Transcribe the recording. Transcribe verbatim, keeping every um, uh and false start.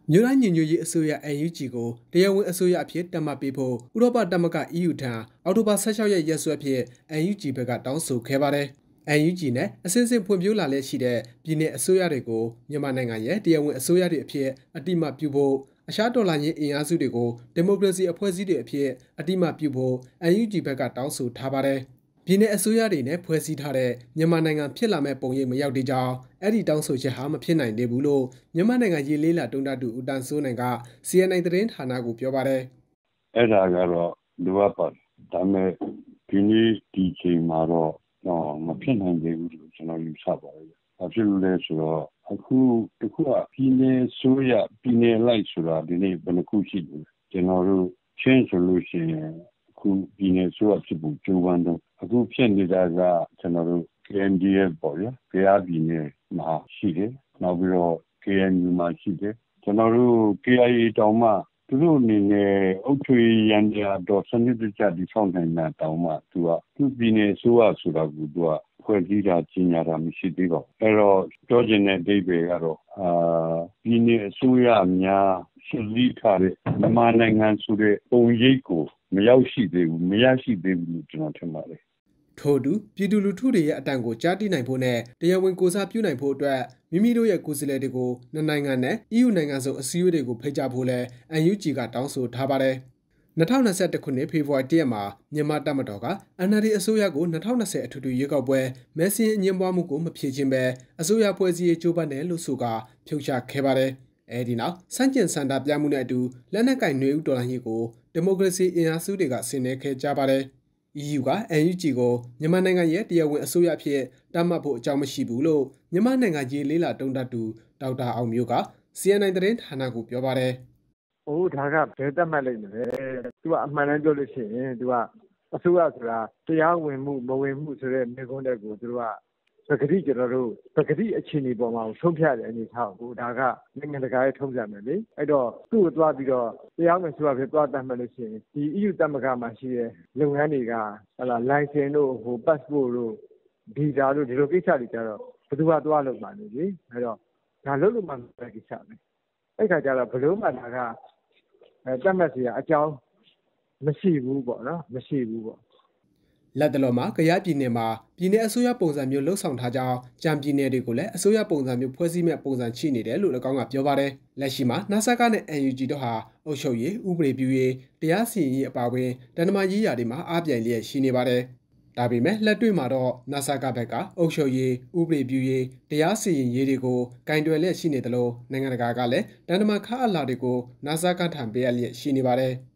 မြို့တိုင်းညီညွတ်ရေးအစိုးရ အန် ယူ ဂျီ ကိုတရားဝင်အစိုးရအဖြစ်တတ်မှတ်ပေးဖို့ဥရောပသမဂ္ဂ အီးယူ ထံအောက်တိုဘာ ၁၆ ရက်ရက်စွဲဖြင့် အန် ယူ ဂျီ ဘက်ကတောင်းဆိုခဲ့ပါတယ်။ အန် ယူ ဂျီ နဲ့အစဉ်စဉ်ဖွံ့ဖြိုးလာလျက်ရှိတဲ့ပြည်내အစိုးရတွေကိုမြန်မာနိုင်ငံရဲ့တရားဝင်အစိုးရတွေအဖြစ်အတိအမှတ်ပြုဖို့အခြားတော်လှန်ရေးအင်အားစုတွေကိုဒီမိုကရေစီအဖွဲ့အစည်းတွေအဖြစ်အတိအမှတ်ပြုဖို့ အန် ယူ ဂျီ ဘက်ကတောင်းဆိုထားပါတယ်။ပြည်내အစိုးရတွေနဲ့ဖွဲ့စည်းထားတဲ့မြန်မာနိုင်ငံဖြစ်လာမဲ့ပုံရိပ်မရောက်သေးကြောင်းအဲ့ဒီတောင်းဆိုချက်ဟာမဖြစ်နိုင်သေးဘူးလို့မြန်မာနိုင်ငံရေးလေးလာတုံးတတူဦးတန်းစိုးနိုင်က စီ အန် အိုင် သတင်းဌာနကိုပြောပါတယ်။အဲ့ဒါကတော့လိုအပ်ပါတယ်။ဒါပေမဲ့ဒီနေ့ဒီချိန်မှာတော့မဖြစ်နိုင်သေးဘူးလို့ကျွန်တော်ယူဆပါတယ်။ဘာဖြစ်လို့လဲဆိုတော့အခုတခုကပြည်내ဆိုရပြည်내လိုက်ဆိုတာဒီနေ့ဘယ်နှခုရှိလဲ။ကျွန်တော်တို့ချင်းဆိုလို့ရှိရင်အခုပြည်내ဆိုရဖြစ်ဖို့ကြိုးပမ်းတော့အခုဖြစ်နေတာကကျွန်တော်တို့ ကေ အန် ဒီ အက်ဖ် ပေါ့ဗျာ။ကယားပြည်နယ်မှာရှိတယ်။နောက်ပြီးတော့ ကေ အန် ယူ မှာရှိတယ်။ကျွန်တော်တို့ ကေ အိုင် အေ တောင်မှသူတို့အနေနဲ့အုပ်ချုပ်ရေးရန်ရာတော်စနစ်တကျတည်ဆောက်နိုင်တာတောင်မှသူကသူပြည်내ဆိုရဆိုတာကိုသူကဖွဲ့စည်းတာကြီးညာတာမရှိသေးပါဘူး။အဲ့တော့ပြောချင်တဲ့အဓိပ္ပာယ်ကတော့အာပြည်내အစိုးရများရှင်းလင်းထားတဲ့မြန်မာနိုင်ငံဆိုတဲ့ပုံရိပ်ကိုမရောက်ရှိသေးဘူးမရရှိသေးဘူးလို့ကျွန်တော်ထင်ပါတယ်။ထို့တူပြည်သူလူထုတွေရဲ့အတန်ကိုကြားသိနိုင်ဖို့နဲ့တရားဝင်ကိုစားပြုနိုင်ဖို့အတွက်မိမိတို့ရဲ့ကိုယ်စားလှယ်တွေကိုနှစ်နိုင်ငံနဲ့ အီးယူ နိုင်ငံစုံအစည်းအဝေးတွေကိုဖိတ်ကြားဖို့လဲ အန် ယူ ဂျီ ကတောင်းဆိုထားပါတယ်။၂၀၂၁ ခုနှစ်ဖေဖော်ဝါရီလ ၁ ရက်မှာမြန်မာတပ်မတော်က အန် အယ် ဒီ အစိုးရကို၂၀၂၀အထွေထွေရွေးကောက်ပွဲမဲစင်းအငြင်းပွားမှုကိုမဖြေချင်းပဲအစိုးရဖွဲ့စည်းရေးကြိုးပမ်းတယ်လို့ဆိုကာဖြုတ်ချခဲ့ပါတယ်။အဲဒီနောက်စန့်ကျင်ဆန္ဒပြမှုနဲ့အတူလက်နက်ကင်နွေဦးတော်လှန်ရေးကိုဒီမိုကရေစီအင်အားစုတွေကဆင်နွှဲခဲ့ကြပါတယ်။ အီးယူ က အန် ယူ ဂျီ ကိုမြန်မာနိုင်ငံရဲ့တရားဝင်အစိုးရအဖြစ်တတ်မှတ်ဖို့အကြောင်းမရှိဘူးလို့မြန်မာနိုင်ငံရေးလေးလာတုံးတတူဒေါက်တာအောင်မျိုးက စီ အန် အိုင် သတင်းဌာနကိုပြောပါတယ်။အိုးဒါကဘယ်တတ်မှတ်လိုက်မလဲ။သူကအမှန်တမ်းပြောလို့ရှိရင်သူကအစိုးရဆိုတာတရားဝင်မှုမဝင်မှုဆိုတဲ့မြေခွန်းတဲ့ကိုသူကပကတိကျွန်တော်တို့ပကတိအခြေအနေပေါ်မှာဆုံးဖြတ်တဲ့အနေထားကိုဒါကနိုင်ငံတကာရဲ့ထုံးစံပဲလေအဲ့တော့သူ့ကိုသွားပြီးတော့တရားဝင်ဆိုတာဖြစ်သွားတတ်မှတ်လို့ရှိရင်ဒီ အီးယူ သမဂ္ဂမှာရှိတဲ့လုပ်ငန်းတွေကဟလာလိုင်စင်တို့ဟို passport တို့ဗီဇာတို့ဒီလိုကိစ္စတွေကြတော့ဘယ်သူကသွားလုပ်မှာလဲလေအဲ့တော့ဒါလုပ်လို့မှမဖြစ်ကိစ္စပဲအဲ့ခါကျတော့ဘလို့မှဒါကအဲတတ်မှတ်စရာအကြောင်းမရှိဘူးပေါ့နော်မရှိဘူးပေါ့လက်တလုံးမှာကယားပြည်နယ်မှာပြည်내အစိုးရပုံစံမျိုးလှုပ်ဆောင်ထားကြောင်းကြံပြည်နယ်တွေကိုလည်းအစိုးရပုံစံမျိုးဖွဲ့စည်းမဲ့ပုံစံရှိနေတယ်လို့၎င်းကပြောပါတယ်လက်ရှိမှာနာဆာကနဲ့ အန် ယူ ဂျီ တို့ဟာအုပ်ချုပ်ရေးဥပဒေပြုရေးတရားစီရင်ရေးအပါအဝင်တန်တမာရေးရာတွေမှာအားပြိုင်လျက်ရှိနေပါတယ်ဒါပေမဲ့လက်တွေ့မှာတော့နာဆာကဘက်ကအုပ်ချုပ်ရေးဥပဒေပြုရေးတရားစီရင်ရေးတွေကိုကင်တွယ်လျက်ရှိနေတယ်လို့နိုင်ငံတကာကလည်းတန်တမာခါအလာတွေကိုနာဆာကထံပေးအပ်လျက်ရှိနေပါတယ်